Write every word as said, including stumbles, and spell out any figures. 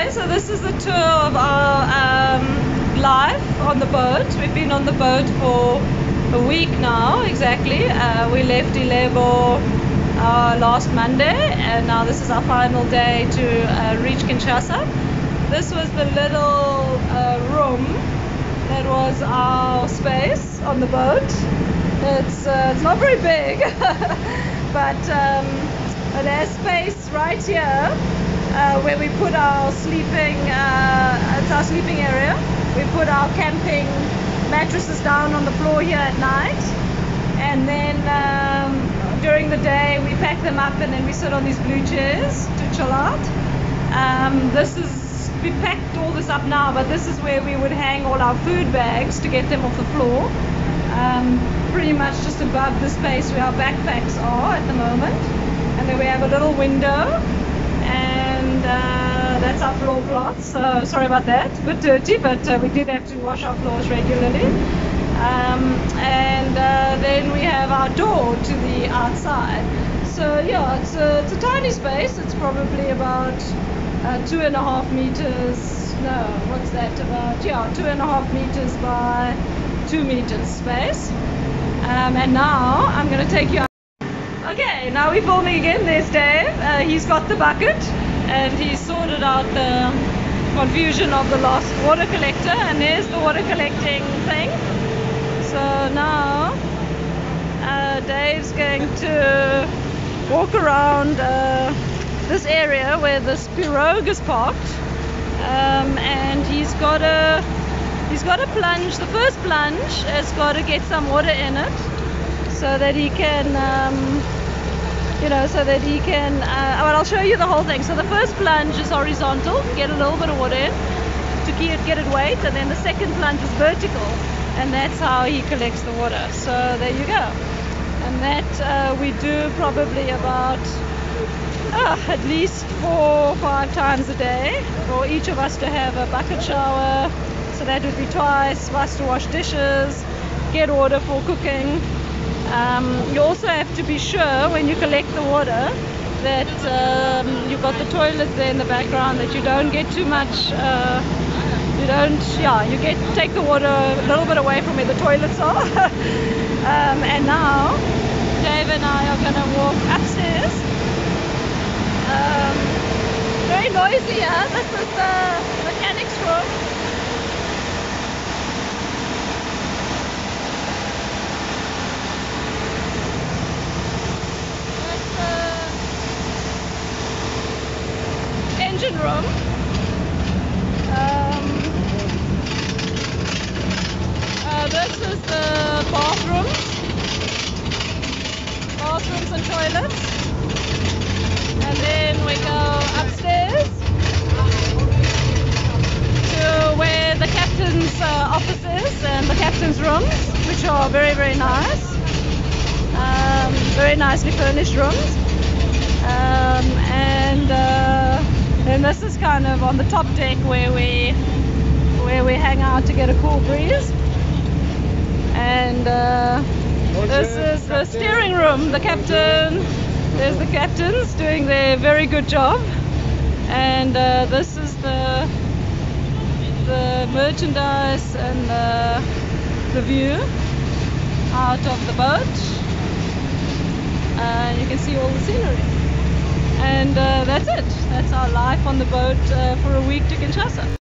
Okay, so this is the tour of our um, life on the boat. We've been on the boat for a week now, exactly. Uh, we left Ilebo uh, last Monday, and now this is our final day to uh, reach Kinshasa. This was the little uh, room that was our space on the boat. It's, uh, it's not very big, but um, it has space right here. Uh, where we put our sleeping, uh, it's our sleeping area. We put our camping mattresses down on the floor here at night, and then um, during the day we pack them up and then we sit on these blue chairs to chill out. Um, this is, we packed all this up now, but this is where we would hang all our food bags to get them off the floor. Um, pretty much just above the space where our backpacks are at the moment, and then we have a little window. And uh, that's our floor cloth, so sorry about that, a bit dirty, but uh, we did have to wash our floors regularly. Um, and uh, then we have our door to the outside. So yeah, it's a, it's a tiny space. It's probably about uh, two and a half meters, no, what's that, about, yeah, two and a half meters by two meters space. Um, and now I'm going to take you out. Okay, now we're filming again. There's Dave. Uh, he's got the bucket and he's sorted out the confusion of the lost water collector, and there's the water collecting thing. So now uh, Dave's going to walk around uh, this area where this pirogue is parked, um, and he's got a he's got a plunge. The first plunge has got to get some water in it, so that he can, um, you know, so that he can, uh, well, I'll show you the whole thing. So the first plunge is horizontal, get a little bit of water in to get, get it weight, and then the second plunge is vertical, and that's how he collects the water. So there you go. And that uh, we do probably about uh, at least four or five times a day, for each of us to have a bucket shower. So that would be twice for us to wash dishes, get water for cooking. Um, you also have to be sure when you collect the water that um, you've got the toilet there in the background, that you don't get too much, uh, you don't, yeah, you get take the water a little bit away from where the toilets are. um, and now Dave and I are going to walk upstairs. Um, very noisy, huh? This is the mechanic's room. Engine room. Um, uh, this is the bathrooms, bathrooms and toilets, and then we go upstairs to where the captain's uh, office is and the captain's rooms, which are very very nice, um, very nicely furnished rooms, um, and. Uh, And this is kind of on the top deck where we where we hang out to get a cool breeze. And uh, this is the steering room. The captain, there's the captains doing their very good job. And uh, this is the the merchandise and the, the view out of the boat. Uh, you can see all the scenery. And uh, that's it. That's our life on the boat uh, for a week to Kinshasa.